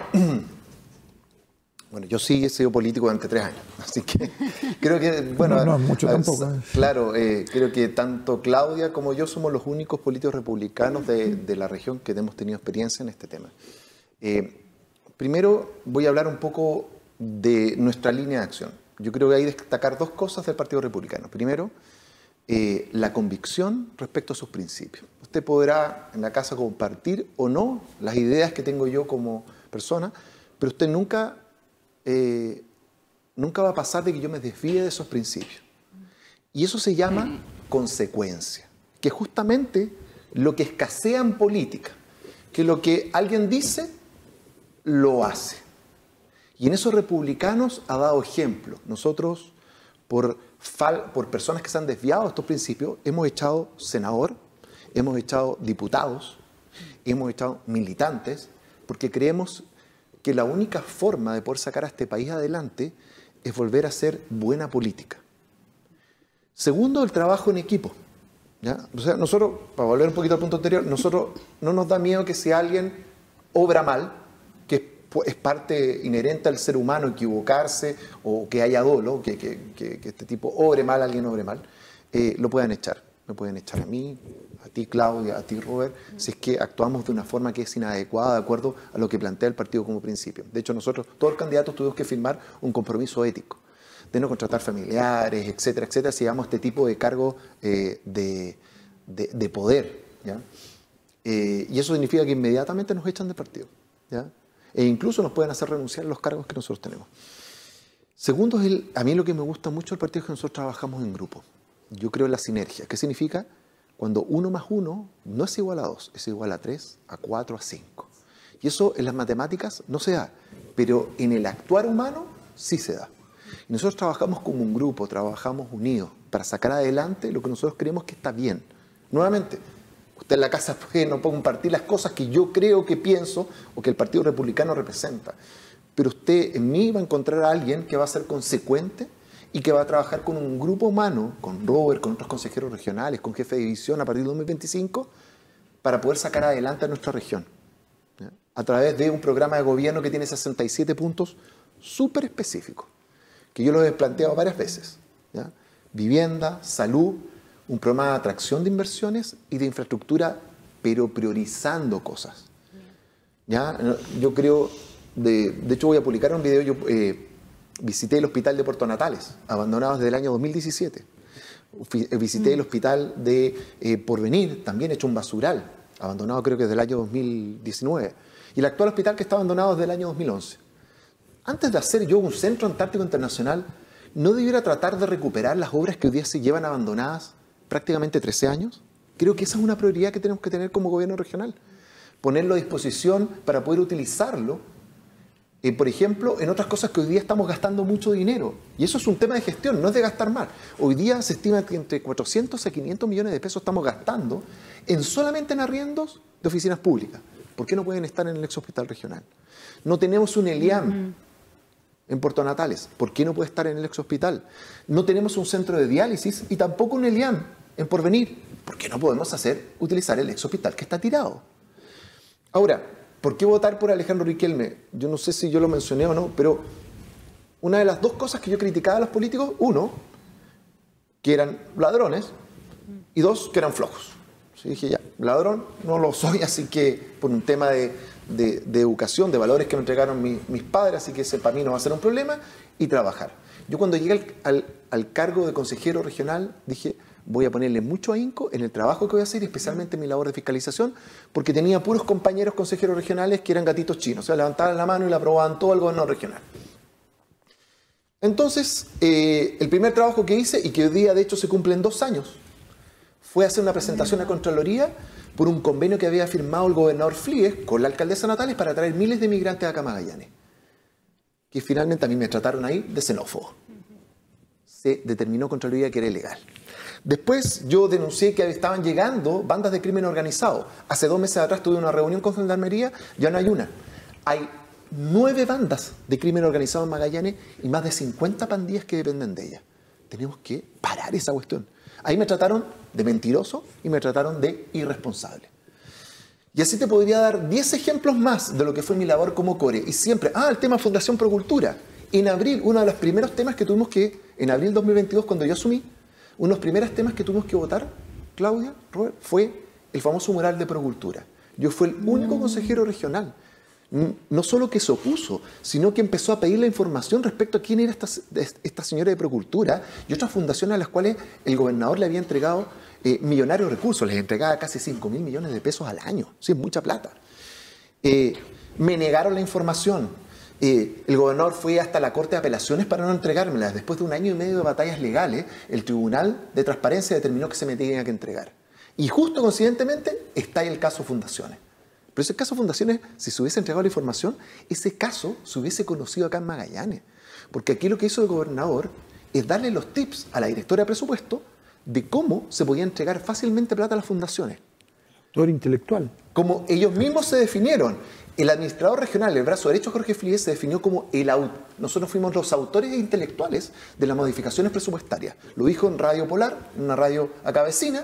bueno, yo sí he sido político durante tres años, así que creo que, bueno, no, no mucho tampoco. Claro, eh, creo que tanto Claudia como yo somos los únicos políticos republicanos de, de la región que hemos tenido experiencia en este tema. Eh, primero voy a hablar un poco de nuestra línea de acción. Yo creo que hay que destacar dos cosas del Partido Republicano. Primero, eh, la convicción respecto a sus principios. Usted podrá en la casa compartir o no las ideas que tengo yo como persona, pero usted nunca, eh, nunca va a pasar de que yo me desvíe de esos principios. Y eso se llama consecuencia, que es justamente lo que escasea en política, que lo que alguien dice, lo hace. Y en esos republicanos ha dado ejemplo. Nosotros, por, fal, por personas que se han desviado de estos principios, hemos echado senador, hemos echado diputados, hemos echado militantes, porque creemos que la única forma de poder sacar a este país adelante es volver a hacer buena política. Segundo, el trabajo en equipo. ¿Ya? O sea, nosotros, para volver un poquito al punto anterior, nosotros no nos da miedo que si alguien obra mal, que es parte inherente al ser humano equivocarse o que haya dolo, que, que, que, que este tipo obre mal, alguien obre mal, eh, lo puedan echar. Me pueden echar a mí, a ti Claudia, a ti Robert, si es que actuamos de una forma que es inadecuada de acuerdo a lo que plantea el partido como principio. De hecho, nosotros, todos los candidatos tuvimos que firmar un compromiso ético de no contratar familiares, etcétera, etcétera, si damos este tipo de cargo eh, de, de, de poder, ¿ya? Eh, y eso significa que inmediatamente nos echan de partido, ¿ya? E incluso nos pueden hacer renunciar a los cargos que nosotros tenemos. Segundo, es el, a mí lo que me gusta mucho del partido es que nosotros trabajamos en grupo. Yo creo en la sinergia. ¿Qué significa? Cuando uno más uno no es igual a dos, es igual a tres, a cuatro, a cinco. Y eso en las matemáticas no se da, pero en el actuar humano sí se da. Y nosotros trabajamos como un grupo, trabajamos unidos para sacar adelante lo que nosotros creemos que está bien. Nuevamente, usted en la casa puede no compartir las cosas que yo creo que pienso o que el Partido Republicano representa, pero usted en mí va a encontrar a alguien que va a ser consecuente y que va a trabajar con un grupo humano, con Robert, con otros consejeros regionales, con jefe de división a partir de dos mil veinticinco, para poder sacar adelante a nuestra región, ¿ya? A través de un programa de gobierno que tiene sesenta y siete puntos súper específicos, que yo los he planteado varias veces, ¿ya? Vivienda, salud, un programa de atracción de inversiones y de infraestructura, pero priorizando cosas, ¿ya? Yo creo, de, de hecho voy a publicar un video, yo eh, visité el hospital de Puerto Natales, abandonado desde el año dos mil diecisiete. Visité el hospital de eh, Porvenir, también hecho un basural, abandonado creo que desde el año dos mil diecinueve. Y el actual hospital que está abandonado desde el año dos mil once. Antes de hacer yo un centro antártico internacional, ¿no debiera tratar de recuperar las obras que hoy día se llevan abandonadas prácticamente trece años? Creo que esa es una prioridad que tenemos que tener como gobierno regional. Ponerlo a disposición para poder utilizarlo, eh, por ejemplo, en otras cosas que hoy día estamos gastando mucho dinero. Y eso es un tema de gestión, no es de gastar mal. Hoy día se estima que entre cuatrocientos a quinientos millones de pesos estamos gastando en solamente en arriendos de oficinas públicas. ¿Por qué no pueden estar en el ex hospital regional? No tenemos un ELIAM uh-huh. en Puerto Natales. ¿Por qué no puede estar en el ex hospital? No tenemos un centro de diálisis y tampoco un ELIAM en Porvenir. ¿Por qué no podemos hacer, utilizar el ex hospital que está tirado? Ahora, ¿por qué votar por Alejandro Riquelme? Yo no sé si yo lo mencioné o no, pero una de las dos cosas que yo criticaba a los políticos, uno, que eran ladrones, y dos, que eran flojos. Yo dije, ya, ladrón no lo soy, así que por un tema de, de, de educación, de valores que me entregaron mi, mis padres, así que ese para mí no va a ser un problema, y trabajar. Yo cuando llegué al, al, al cargo de consejero regional, dije, voy a ponerle mucho ahínco en el trabajo que voy a hacer, especialmente en mi labor de fiscalización, porque tenía puros compañeros consejeros regionales que eran gatitos chinos, o sea, levantaban la mano y le aprobaban todo el gobierno regional. Entonces, eh, el primer trabajo que hice, y que hoy día de hecho se cumplen dos años, fue hacer una presentación a Contraloría por un convenio que había firmado el gobernador Flies con la alcaldesa Natales para traer miles de migrantes acá a Magallanes. que finalmente a mí me trataron ahí de xenófobo. Se determinó Contraloría que era ilegal. Después yo denuncié que estaban llegando bandas de crimen organizado. Hace dos meses atrás tuve una reunión con Gendarmería, ya no hay una. Hay nueve bandas de crimen organizado en Magallanes y más de cincuenta pandillas que dependen de ellas. Tenemos que parar esa cuestión. Ahí me trataron de mentiroso y me trataron de irresponsable. Y así te podría dar diez ejemplos más de lo que fue mi labor como core. Y siempre, ah, el tema Fundación Procultura. En abril, uno de los primeros temas que tuvimos que, en abril dos mil veintidós, cuando yo asumí, uno de los primeros temas que tuvimos que votar, Claudia, Robert, fue el famoso mural de Procultura. Yo fui el único consejero regional, no solo que se opuso, sino que empezó a pedir la información respecto a quién era esta, esta señora de Procultura y otras fundaciones a las cuales el gobernador le había entregado eh, millonarios recursos, les entregaba casi cinco mil millones de pesos al año, sí, es mucha plata. Eh, me negaron la información. Eh, el gobernador fue hasta la Corte de Apelaciones para no entregármelas. Después de un año y medio de batallas legales, el Tribunal de Transparencia determinó que se me tenía que entregar. Y justo coincidentemente está ahí el caso Fundaciones. Pero ese caso Fundaciones, si se hubiese entregado la información, ese caso se hubiese conocido acá en Magallanes. Porque aquí lo que hizo el gobernador es darle los tips a la directora de presupuesto de cómo se podía entregar fácilmente plata a las fundaciones. Autor intelectual. Como ellos mismos se definieron. El administrador regional, el brazo derecho Jorge Flies, se definió como el autor. Nosotros fuimos los autores intelectuales de las modificaciones presupuestarias. Lo dijo en Radio Polar, en una radio acá vecina.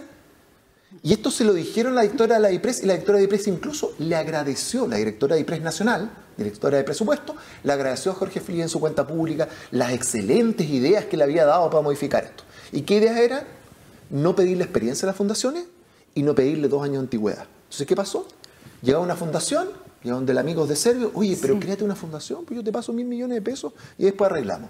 Y esto se lo dijeron la directora de la DIPRES, y la directora de DIPRES incluso le agradeció, la directora de DIPRES Nacional, directora de presupuesto, le agradeció a Jorge Flies en su cuenta pública las excelentes ideas que le había dado para modificar esto. ¿Y qué ideas eran? No pedirle experiencia a las fundaciones y no pedirle dos años de antigüedad. Entonces, ¿qué pasó? Llegaba una fundación, llegaba donde el amigo de Servio, oye, pero sí, créate una fundación, pues yo te paso mil millones de pesos y después arreglamos.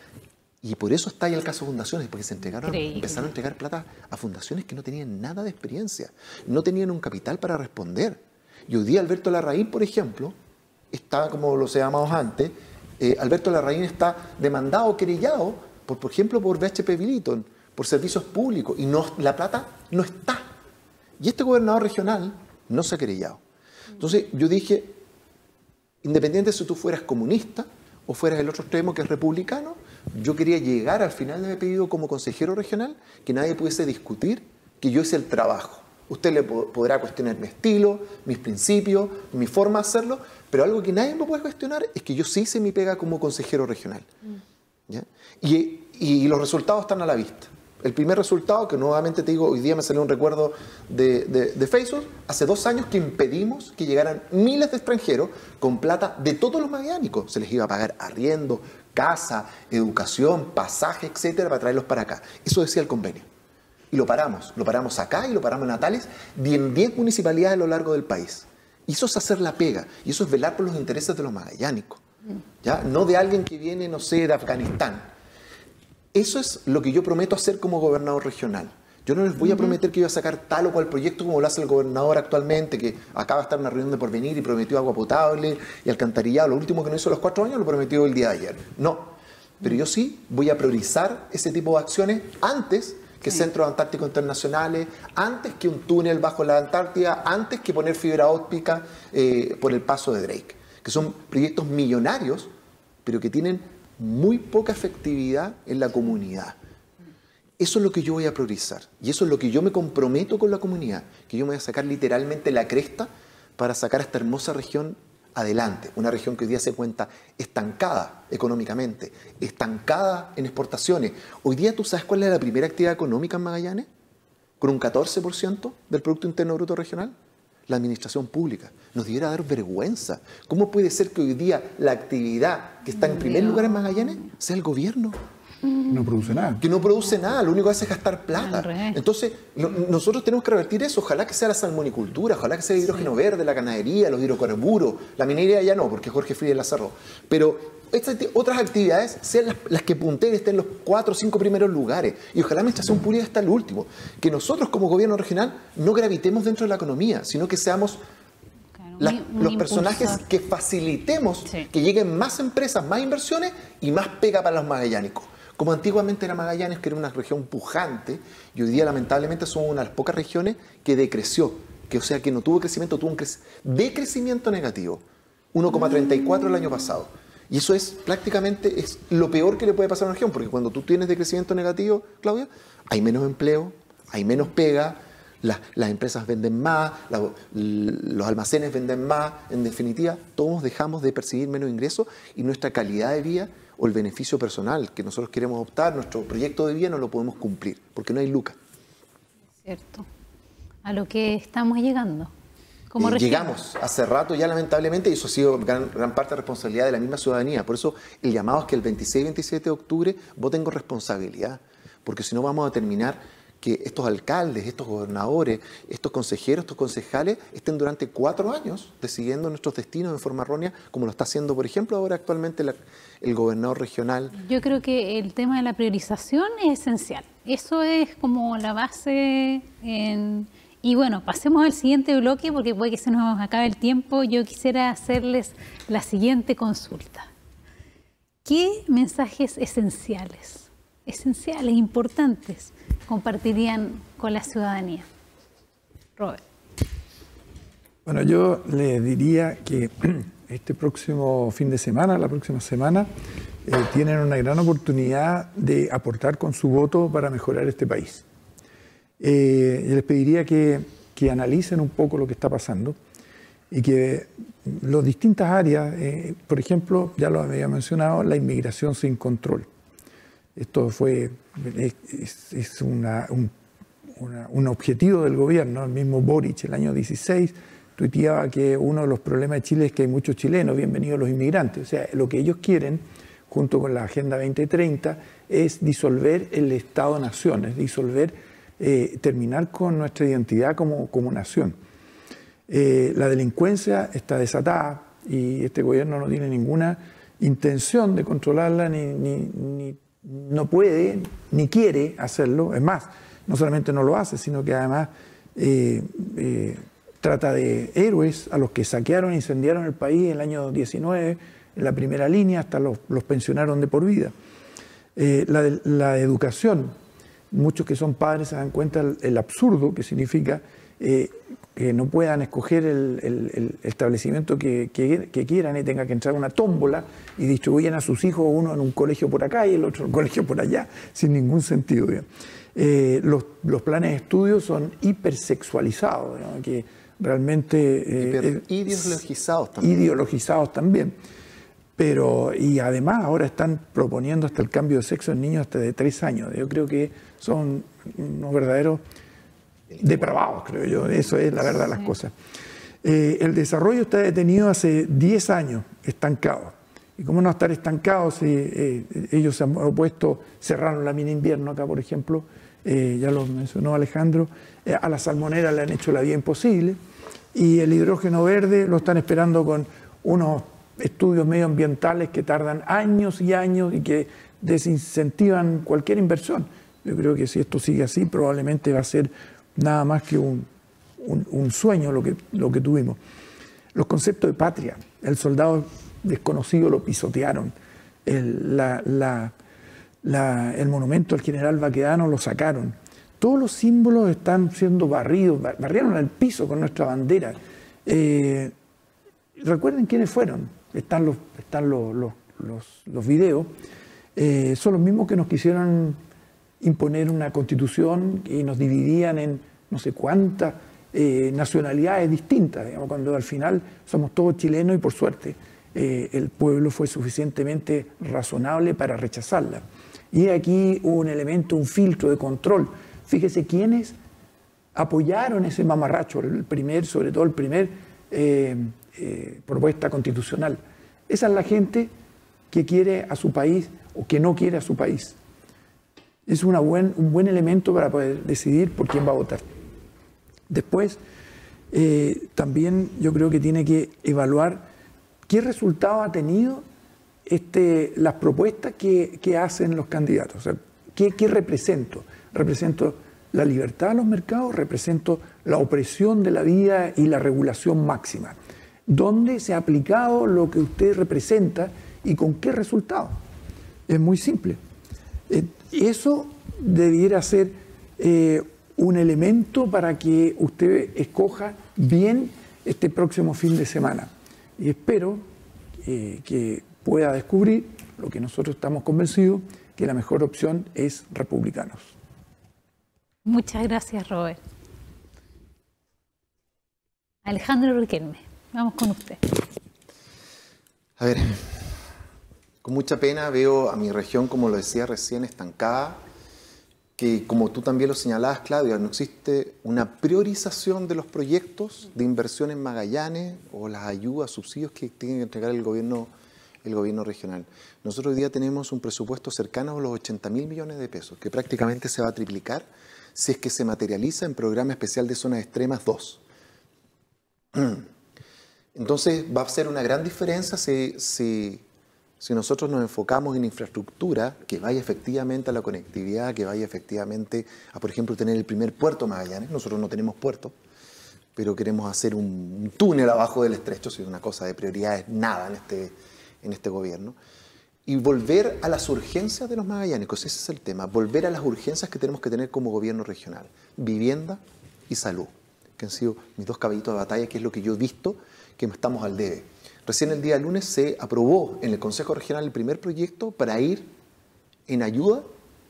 Y por eso está ahí el caso de fundaciones, porque se entregaron, empezaron a entregar plata a fundaciones que no tenían nada de experiencia, no tenían un capital para responder. Y hoy día Alberto Larraín, por ejemplo, está, como lo se llamamos antes, eh, Alberto Larraín está demandado, querellado, por, por ejemplo, por V H P Billiton, por servicios públicos, y no, la plata no está. Y este gobernador regional no se ha querellado. Entonces yo dije, independiente si tú fueras comunista o fueras el otro extremo que es republicano, yo quería llegar al final de mi pedido como consejero regional, que nadie pudiese discutir que yo hice el trabajo. Usted le podrá cuestionar mi estilo, mis principios, mi forma de hacerlo, pero algo que nadie me puede cuestionar es que yo sí hice mi pega como consejero regional. ¿Ya? Y, y los resultados están a la vista. El primer resultado, que nuevamente te digo, hoy día me salió un recuerdo de, de, de Facebook, hace dos años que impedimos que llegaran miles de extranjeros con plata de todos los magallánicos. Se les iba a pagar arriendo, casa, educación, pasaje, etcétera, para traerlos para acá. Eso decía el convenio. Y lo paramos. Lo paramos acá y lo paramos en Natales y en diez municipalidades a lo largo del país. Y eso es hacer la pega. Y eso es velar por los intereses de los magallánicos. ¿Ya? No de alguien que viene, no sé, de Afganistán. Eso es lo que yo prometo hacer como gobernador regional. Yo no les voy a prometer que voy a sacar tal o cual proyecto como lo hace el gobernador actualmente, que acaba de estar en una reunión de Porvenir y prometió agua potable y alcantarillado. Lo último que no hizo los cuatro años lo prometió el día de ayer. No. Pero yo sí voy a priorizar ese tipo de acciones antes que sí. Centros Antárticos Internacionales, antes que un túnel bajo la Antártida, antes que poner fibra óptica eh, por el paso de Drake. Que son proyectos millonarios, pero que tienen muy poca efectividad en la comunidad. Eso es lo que yo voy a priorizar. Y eso es lo que yo me comprometo con la comunidad, que yo me voy a sacar literalmente la cresta para sacar a esta hermosa región adelante. Una región que hoy día se encuentra estancada económicamente, estancada en exportaciones. Hoy día, ¿tú sabes cuál es la primera actividad económica en Magallanes? Con un catorce por ciento del Producto Interno Bruto Regional. La administración pública. Nos debiera dar vergüenza. ¿Cómo puede ser que hoy día la actividad que está en primer lugar en Magallanes sea el gobierno? No produce nada. Que no produce nada, lo único que hace es gastar plata. Entonces, lo, nosotros tenemos que revertir eso. Ojalá que sea la salmonicultura, ojalá que sea el hidrógeno sí. verde, la ganadería, los hidrocarburos. La minería ya no, porque Jorge Frías la cerró. Pero estas otras actividades sean las, las que punteren, estén en los cuatro o cinco primeros lugares. Y ojalá la administración pública esté el último. Que nosotros como gobierno regional no gravitemos dentro de la economía, sino que seamos claro, la, un, un los personajes impulsor. Que facilitemos sí. que lleguen más empresas, más inversiones y más pega para los magallánicos. Como antiguamente era Magallanes, que era una región pujante, y hoy día lamentablemente somos una de las pocas regiones que decreció, que o sea que no tuvo crecimiento, tuvo un cre decrecimiento negativo, uno coma treinta y cuatro el año pasado. Y eso es prácticamente es lo peor que le puede pasar a una región, porque cuando tú tienes decrecimiento negativo, Claudia, hay menos empleo, hay menos pega, las, las empresas venden más, la, los almacenes venden más, en definitiva, todos dejamos de percibir menos ingresos y nuestra calidad de vida o el beneficio personal que nosotros queremos optar, nuestro proyecto de vida no lo podemos cumplir, porque no hay lucas. Cierto. A lo que estamos llegando. Eh, llegamos hace rato ya, lamentablemente, y eso ha sido gran, gran parte de responsabilidad de la misma ciudadanía. Por eso el llamado es que el veintiséis y veintisiete de octubre voten con responsabilidad, porque si no vamos a terminar que estos alcaldes, estos gobernadores, estos consejeros, estos concejales estén durante cuatro años decidiendo nuestros destinos de forma errónea, como lo está haciendo, por ejemplo, ahora actualmente la, el gobernador regional. Yo creo que el tema de la priorización es esencial. Eso es como la base en... Y bueno, pasemos al siguiente bloque porque puede que se nos acabe el tiempo. Yo quisiera hacerles la siguiente consulta. ¿Qué mensajes esenciales, esenciales, importantes, compartirían con la ciudadanía? Robert. Bueno, yo le diría que este próximo fin de semana, la próxima semana, eh, tienen una gran oportunidad de aportar con su voto para mejorar este país. Eh, les pediría que, que analicen un poco lo que está pasando y que las distintas áreas, eh, por ejemplo, ya lo había mencionado, la inmigración sin control. Esto fue es, es una, un, una, un objetivo del gobierno. El mismo Boric el año dieciséis tuiteaba que uno de los problemas de Chile es que hay muchos chilenos, bienvenidos los inmigrantes. O sea, lo que ellos quieren, junto con la Agenda veinte treinta, es disolver el Estado-Nación, es disolver Eh, terminar con nuestra identidad como, como nación. Eh, la delincuencia está desatada y este gobierno no tiene ninguna intención de controlarla, ni, ni, ni no puede, ni quiere hacerlo. Es más, no solamente no lo hace, sino que además eh, eh, trata de héroes a los que saquearon e incendiaron el país en el año diecinueve, en la primera línea, hasta los, los pensionaron de por vida. Eh, la, la educación. Muchos que son padres se dan cuenta del el absurdo que significa eh, que no puedan escoger el, el, el establecimiento que, que, que quieran y tenga que entrar una tómbola y distribuyen a sus hijos, uno en un colegio por acá y el otro en un colegio por allá, sin ningún sentido. Eh, los, los planes de estudio son hipersexualizados, ¿no? Que realmente... Eh, Hiper, ideologizados también. Ideologizados también. Pero, y además ahora están proponiendo hasta el cambio de sexo en niños hasta de tres años. Yo creo que son unos verdaderos depravados, creo yo. Eso es la verdad de las cosas. Eh, el desarrollo está detenido hace diez años, estancado. ¿Y cómo no estar estancado si eh, ellos se han opuesto, cerraron la mina invierno acá, por ejemplo, eh, ya lo mencionó Alejandro, eh, a la salmonera le han hecho la vida imposible, y el hidrógeno verde lo están esperando con unos estudios medioambientales que tardan años y años y que desincentivan cualquier inversión. Yo creo que si esto sigue así, probablemente va a ser nada más que un, un, un sueño lo que, lo que tuvimos. Los conceptos de patria, el soldado desconocido lo pisotearon, el, la, la, la, el monumento al general Baquedano lo sacaron. Todos los símbolos están siendo barridos, barrieron al piso con nuestra bandera. Eh, recuerden quiénes fueron. Están los, están los, los, los, los videos, eh, son los mismos que nos quisieron imponer una constitución y nos dividían en no sé cuántas eh, nacionalidades distintas, digamos, cuando al final somos todos chilenos y por suerte eh, el pueblo fue suficientemente razonable para rechazarla. Y aquí hubo un elemento, un filtro de control. Fíjese quiénes apoyaron ese mamarracho, el primer, sobre todo el primer... Eh, Eh, propuesta constitucional. Esa es la gente que quiere a su país o que no quiere a su país. Es una buen, un buen elemento para poder decidir por quién va a votar. Después, eh, también yo creo que tiene que evaluar qué resultado ha tenido este, las propuestas que, que hacen los candidatos. O sea, ¿qué, qué represento? ¿Represento la libertad de los mercados? ¿Represento la opresión de la vida y la regulación máxima? ¿Dónde se ha aplicado lo que usted representa y con qué resultado? Es muy simple. Eh, eso debiera ser eh, un elemento para que usted escoja bien este próximo fin de semana. Y espero eh, que pueda descubrir lo que nosotros estamos convencidos, que la mejor opción es Republicanos. Muchas gracias, Robert. Alejandro Riquelme, vamos con usted. A ver, con mucha pena veo a mi región, como lo decía recién, estancada, que como tú también lo señalabas, Claudia, no existe una priorización de los proyectos de inversión en Magallanes o las ayudas, subsidios que tiene que entregar el gobierno, el gobierno regional. Nosotros hoy día tenemos un presupuesto cercano a los ochenta mil millones de pesos, que prácticamente se va a triplicar si es que se materializa en Programa Especial de Zonas Extremas dos. Entonces va a ser una gran diferencia si, si, si nosotros nos enfocamos en infraestructura que vaya efectivamente a la conectividad, que vaya efectivamente a, por ejemplo, tener el primer puerto Magallanes. Nosotros no tenemos puerto, pero queremos hacer un, un túnel abajo del estrecho, si es una cosa de prioridades, nada en este, en este gobierno. Y volver a las urgencias de los magallánicos, ese es el tema, volver a las urgencias que tenemos que tener como gobierno regional, vivienda y salud, que han sido mis dos caballitos de batalla, que es lo que yo he visto que estamos al debe. Recién el día lunes se aprobó en el Consejo Regional el primer proyecto para ir en ayuda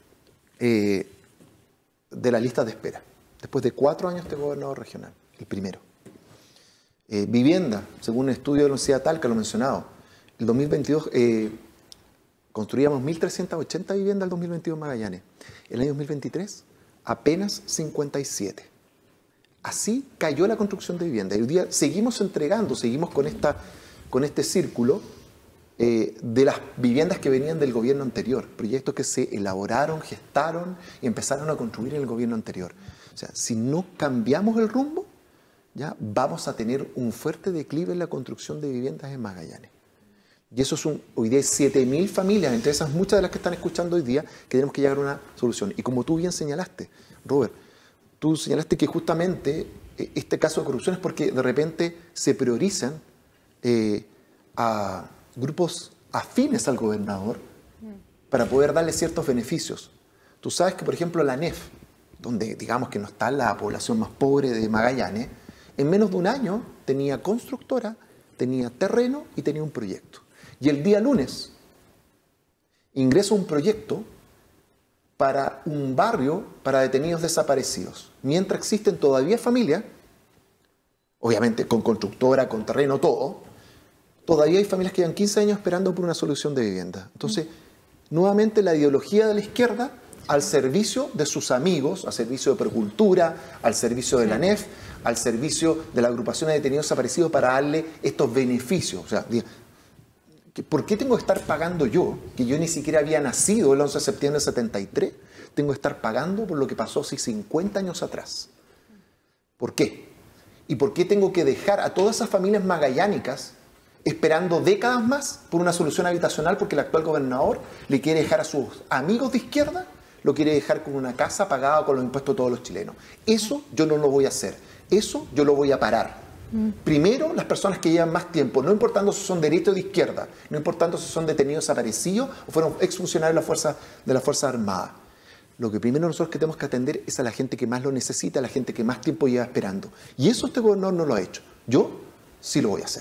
eh, de la lista de espera, después de cuatro años de gobernador regional, el primero. Eh, vivienda, según un estudio de la Universidad de Talca, lo he mencionado, el dos mil veintidós eh, construíamos mil trescientas ochenta viviendas el dos mil veintidós en Magallanes. El año dos mil veintitrés, apenas cincuenta y siete. Así cayó la construcción de vivienda. Y hoy día seguimos entregando, seguimos con, esta, con este círculo eh, de las viviendas que venían del gobierno anterior, proyectos que se elaboraron, gestaron y empezaron a construir en el gobierno anterior. O sea, si no cambiamos el rumbo, ya vamos a tener un fuerte declive en la construcción de viviendas en Magallanes. Y eso es un, hoy día hay siete mil familias, entre esas muchas de las que están escuchando hoy día, que tenemos que llegar a una solución. Y como tú bien señalaste, Robert, tú señalaste que justamente este caso de corrupción es porque de repente se priorizan eh, a grupos afines al gobernador para poder darle ciertos beneficios. Tú sabes que, por ejemplo, la N E F, donde digamos que no está la población más pobre de Magallanes, en menos de un año tenía constructora, tenía terreno y tenía un proyecto. Y el día lunes ingresa un proyecto para un barrio para detenidos desaparecidos. Mientras existen todavía familias, obviamente con constructora, con terreno, todo, todavía hay familias que llevan quince años esperando por una solución de vivienda. Entonces, nuevamente la ideología de la izquierda al servicio de sus amigos, al servicio de Procultura, al servicio de la N E F, al servicio de la agrupación de detenidos desaparecidos para darle estos beneficios. O sea, ¿por qué tengo que estar pagando yo, que yo ni siquiera había nacido el once de septiembre de setenta y tres, tengo que estar pagando por lo que pasó hace cincuenta años atrás? ¿Por qué? ¿Y por qué tengo que dejar a todas esas familias magallánicas esperando décadas más por una solución habitacional porque el actual gobernador le quiere dejar a sus amigos de izquierda, lo quiere dejar con una casa pagada con los impuestos de todos los chilenos? Eso yo no lo voy a hacer, eso yo lo voy a parar. Primero, las personas que llevan más tiempo, no importando si son de derecha o de izquierda, no importando si son detenidos desaparecidos o fueron exfuncionarios de la Fuerza, de la Fuerza Armada. Lo que primero nosotros que tenemos que atender es a la gente que más lo necesita, a la gente que más tiempo lleva esperando. Y eso este gobernador no lo ha hecho. Yo sí lo voy a hacer.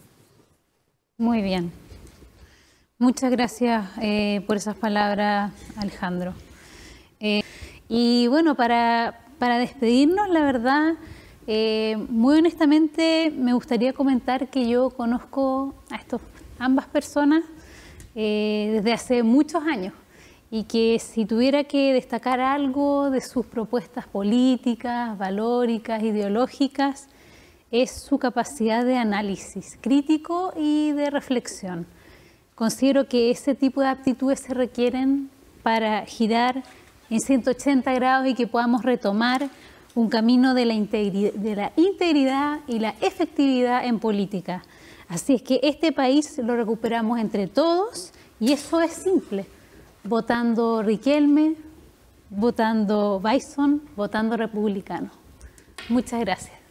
Muy bien. Muchas gracias eh, por esas palabras, Alejandro. Eh, y bueno, para, para despedirnos, la verdad... Eh, muy honestamente me gustaría comentar que yo conozco a estos, ambas personas eh, desde hace muchos años y que si tuviera que destacar algo de sus propuestas políticas, valóricas, ideológicas, es su capacidad de análisis crítico y de reflexión. Considero que ese tipo de aptitudes se requieren para girar en ciento ochenta grados y que podamos retomar un camino de la, de la integridad y la efectividad en política. Así es que este país lo recuperamos entre todos y eso es simple, votando Riquelme, votando Bison, votando Republicano. Muchas gracias.